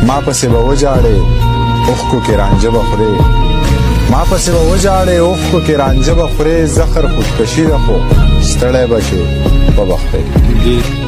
ما پسې به وجاړې اوښکو کې رانجه به خورې ما پسې به وجاړې اوښکو کې رانجه به خورې زخر خودکشي ده خو ستړی به شې وبه خورې